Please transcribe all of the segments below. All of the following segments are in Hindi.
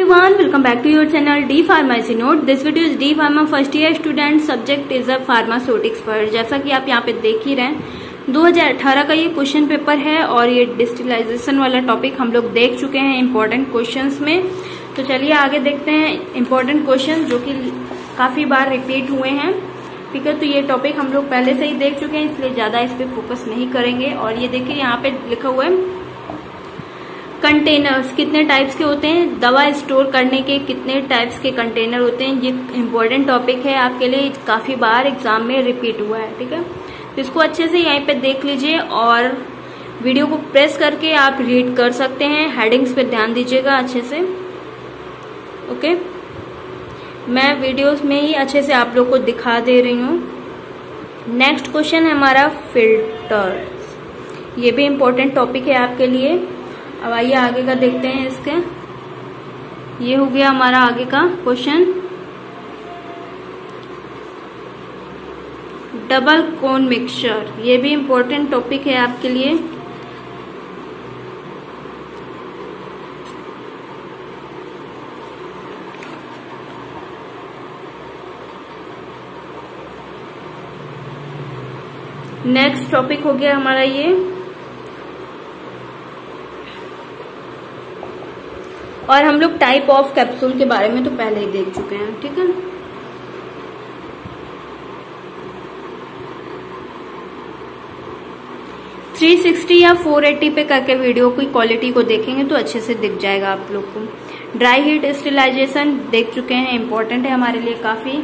everyone, welcome back to your channel D Pharmacy Note. This video is D Pharma first year student, subject is a pharmaceutics पर। जैसा कि आप यहाँ पे देख ही रहे हैं 2018 का ये क्वेश्चन पेपर है और ये डिस्टिलाइजेशन वाला टॉपिक हम लोग देख चुके हैं इम्पोर्टेंट क्वेश्चंस में। तो चलिए आगे देखते हैं इम्पोर्टेंट क्वेश्चन जो कि काफी बार रिपीट हुए हैं। ठीक है, तो ये टॉपिक हम लोग पहले से ही देख चुके हैं, इसलिए ज्यादा इस पे फोकस नहीं करेंगे। और ये देखिए यहाँ पे लिखा हुआ है कंटेनर्स कितने टाइप्स के होते हैं, दवा स्टोर करने के कितने टाइप्स के कंटेनर होते हैं। ये इम्पोर्टेंट टॉपिक है आपके लिए, काफी बार एग्जाम में रिपीट हुआ है। ठीक है, तो इसको अच्छे से यहीं पे देख लीजिए और वीडियो को प्रेस करके आप रीड कर सकते हैं। हेडिंग्स पे ध्यान दीजिएगा अच्छे से। ओके, मैं वीडियोस में ही अच्छे से आप लोग को दिखा दे रही हूँ। नेक्स्ट क्वेश्चन है हमारा फिल्टर्स। ये भी इम्पोर्टेंट टॉपिक है आपके लिए। अब आइए आगे का देखते हैं इसके। ये हो गया हमारा आगे का क्वेश्चन। डबल कोन मिक्सचर, ये भी इम्पोर्टेंट टॉपिक है आपके लिए। नेक्स्ट टॉपिक हो गया हमारा ये, और हम लोग टाइप ऑफ कैप्सूल के बारे में तो पहले ही देख चुके हैं। ठीक है, थ्री 360 या 480 पे करके वीडियो की क्वालिटी को देखेंगे तो अच्छे से दिख जाएगा आप लोग को। ड्राई हीट स्टेरिलाइजेशन देख चुके हैं, इम्पोर्टेंट है हमारे लिए काफी।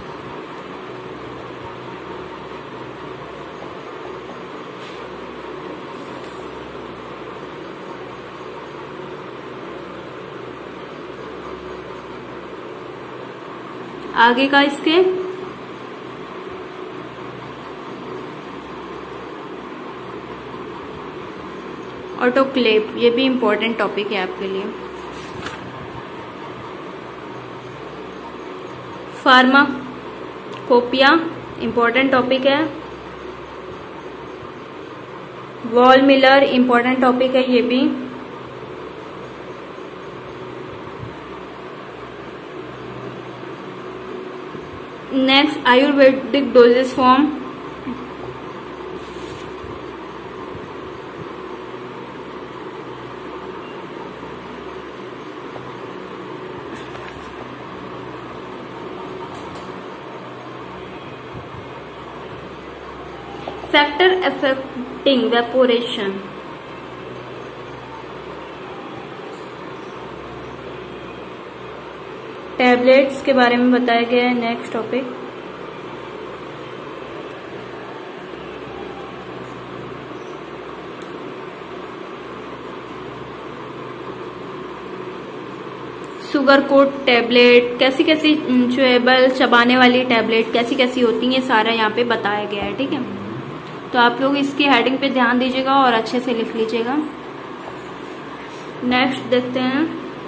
आगे का इसके ऑटोक्लेव, ये भी इम्पोर्टेंट टॉपिक है आपके लिए। फार्माकोपिया इम्पोर्टेंट टॉपिक है। वॉल मिलर इम्पोर्टेंट टॉपिक है ये भी। Next Ayurvedic dosage form, factor affecting evaporation, tablets के बारे में बताया गया है। Next topic sugar coat tablet, कैसी कैसी च्यूएबल चबाने वाली टैबलेट कैसी कैसी होती हैं, सारा यहाँ पे बताया गया है। ठीक है, तो आप लोग इसकी हेडिंग पे ध्यान दीजिएगा और अच्छे से लिख लीजिएगा। नेक्स्ट देखते हैं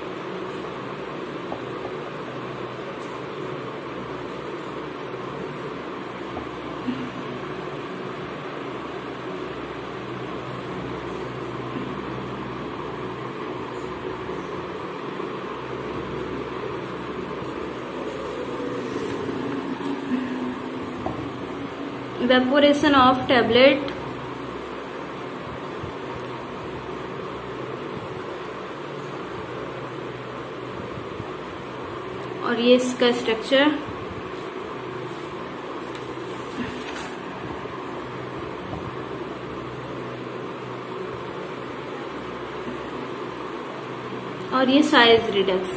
वेपोरेशन ऑफ टैबलेट, और ये इसका स्ट्रक्चर। और ये साइज रिडक्शन।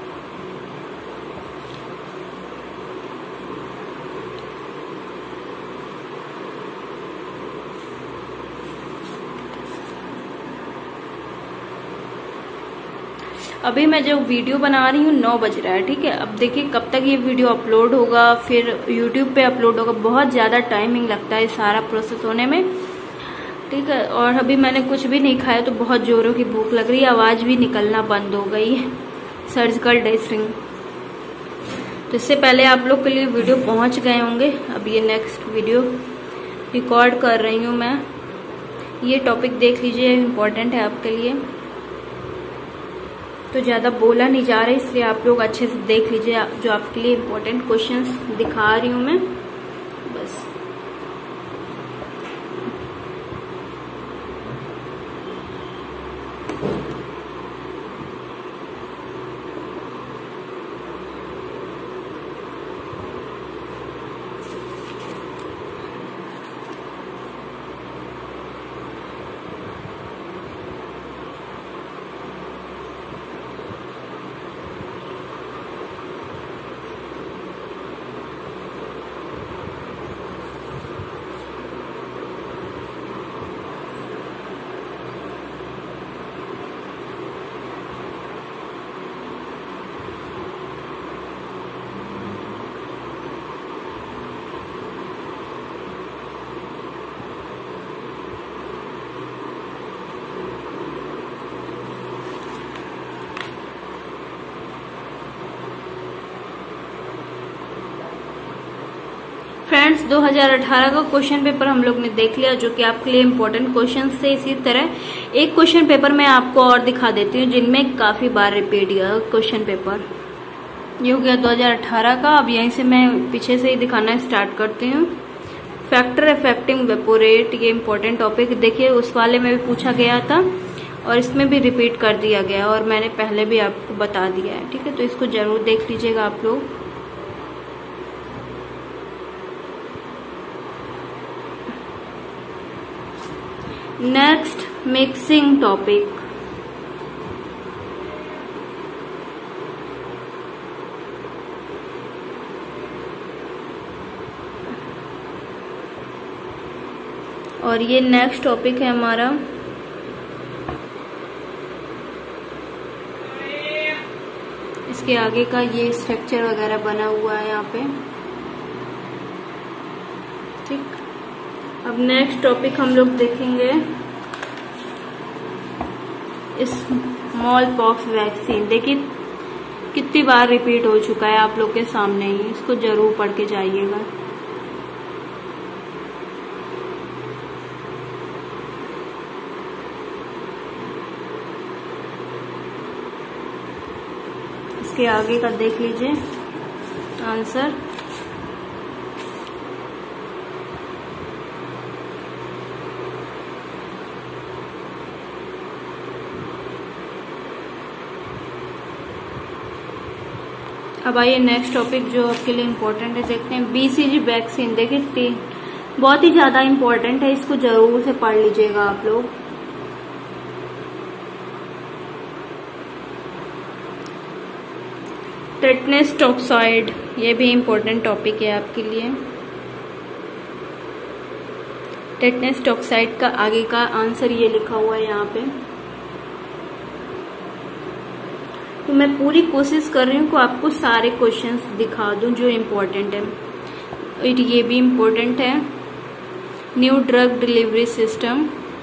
अभी मैं जो वीडियो बना रही हूँ 9 बज रहा है। ठीक है, अब देखिए कब तक ये वीडियो अपलोड होगा, फिर यूट्यूब पे अपलोड होगा। बहुत ज्यादा टाइमिंग लगता है सारा प्रोसेस होने में। ठीक है, और अभी मैंने कुछ भी नहीं खाया तो बहुत जोरों की भूख लग रही है, आवाज भी निकलना बंद हो गई है, सर्जिकल ड्रेसिंग। तो इससे पहले आप लोग के लिए वीडियो पहुंच गए होंगे। अब ये नेक्स्ट वीडियो रिकॉर्ड कर रही हूँ मैं। ये टॉपिक देख लीजिए, इम्पोर्टेंट है आपके लिए। तो ज़्यादा बोला नहीं जा रहा है, इसलिए आप लोग अच्छे से देख लीजिए जो आपके लिए इम्पोर्टेंट क्वेश्चंस दिखा रही हूँ मैं बस। फ्रेंड्स 2018 का क्वेश्चन पेपर हम लोग ने देख लिया, जो कि आपके लिए इम्पोर्टेंट क्वेश्चन थे। इसी तरह एक क्वेश्चन पेपर मैं आपको और दिखा देती हूँ जिनमें काफी बार रिपीट गया क्वेश्चन पेपर। ये हो गया 2018 का। अब यहीं से मैं पीछे से ही दिखाना स्टार्ट करती हूँ। फैक्टर अफेक्टिंग वेपोरेट, ये इम्पोर्टेंट टॉपिक देखिए, उस वाले में भी पूछा गया था और इसमें भी रिपीट कर दिया गया और मैंने पहले भी आपको बता दिया है, ठीक है। तो इसको जरूर देख लीजिएगा आप लोग। Next mixing topic. और ये नेक्स्ट टॉपिक है हमारा इसके आगे का ये स्ट्रक्चर वगैरह बना हुआ है यहाँ पे, ठीक। अब नेक्स्ट टॉपिक हम लोग देखेंगे स्मॉल पॉक्स वैक्सीन। देखिए कितनी बार रिपीट हो चुका है आप लोग के सामने ही, इसको जरूर पढ़ के जाइएगा। इसके आगे का देख लीजिए आंसर। अब आइए नेक्स्ट टॉपिक जो आपके लिए इम्पोर्टेंट है, देखते हैं बीसीजी वैक्सीन। देखिए बहुत ही ज्यादा इम्पोर्टेंट है, इसको जरूर से पढ़ लीजिएगा आप लोग। टेटनस टॉक्साइड, ये भी इम्पोर्टेंट टॉपिक है आपके लिए। टेटनस टॉक्साइड का आगे का आंसर ये लिखा हुआ है यहाँ पे। तो मैं पूरी कोशिश कर रही हूँ कि आपको सारे क्वेश्चंस दिखा दूं जो इम्पोर्टेंट है। ये भी इम्पोर्टेंट है। New drug delivery system,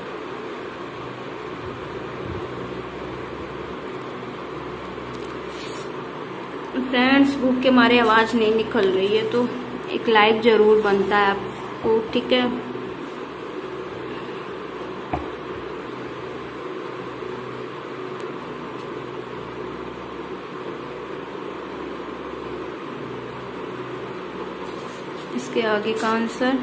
friends भूख के मारे आवाज नहीं निकल रही है तो एक लाइक जरूर बनता है आपको, ठीक है। इसके आगे का आंसर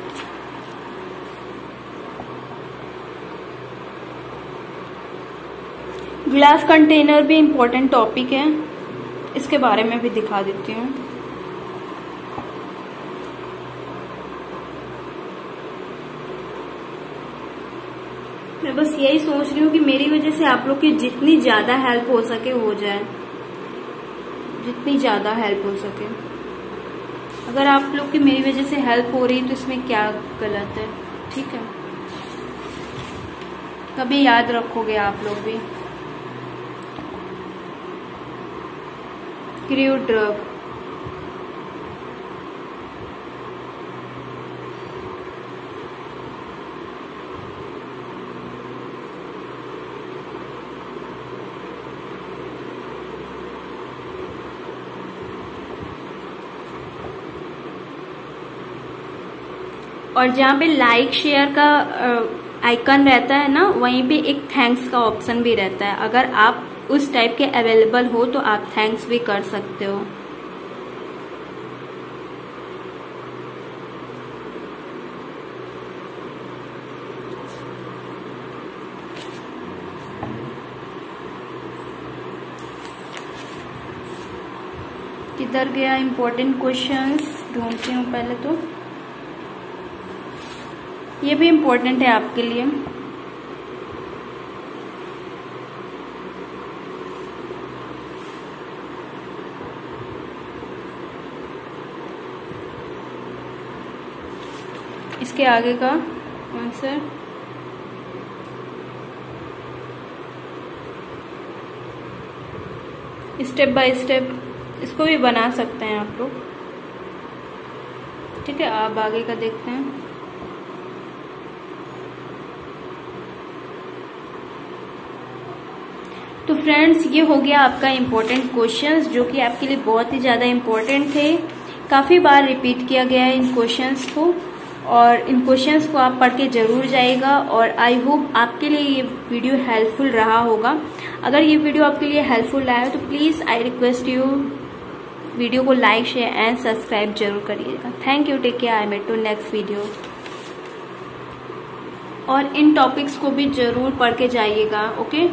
ग्लास कंटेनर भी इम्पोर्टेंट टॉपिक है, इसके बारे में भी दिखा देती हूँ। मैं बस यही सोच रही हूँ कि मेरी वजह से आप लोग की जितनी ज्यादा हेल्प हो सके हो जाए, जितनी ज्यादा हेल्प हो सके। अगर आप लोग की मेरी वजह से हेल्प हो रही है तो इसमें क्या गलत है, ठीक है। कभी याद रखोगे आप लोग भी। क्रू ड्रग, और जहाँ पे लाइक शेयर का आइकन रहता है ना, वहीं पे एक थैंक्स का ऑप्शन भी रहता है। अगर आप उस टाइप के अवेलेबल हो तो आप थैंक्स भी कर सकते हो। किधर गया इम्पोर्टेंट क्वेश्चंस, ढूंढती हूँ पहले तो। ये भी इम्पोर्टेंट है आपके लिए। इसके आगे का आंसर स्टेप बाय स्टेप इसको भी बना सकते हैं आप लोग। ठीक है, अब आगे का देखते हैं। तो फ्रेंड्स, ये हो गया आपका इम्पोर्टेंट क्वेश्चंस, जो कि आपके लिए बहुत ही ज़्यादा इम्पोर्टेंट थे। काफ़ी बार रिपीट किया गया है इन क्वेश्चंस को, और इन क्वेश्चंस को आप पढ़ के जरूर जाइएगा। और आई होप आपके लिए ये वीडियो हेल्पफुल रहा होगा। अगर ये वीडियो आपके लिए हेल्पफुल रहा है तो please I request you video को लाइक, शेयर एंड सब्सक्राइब जरूर करिएगा। Thank you, take care, I met to next video. और इन टॉपिक्स को भी जरूर पढ़ के जाइएगा। ओके,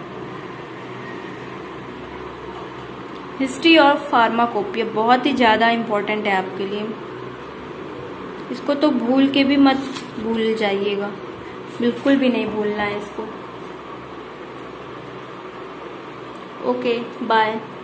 हिस्ट्री और फार्माकोपिया बहुत ही ज़्यादा इम्पोर्टेंट है आपके लिए। इसको तो भूल के भी मत भूल जाइएगा, बिल्कुल भी नहीं भूलना है इसको। Okay, bye.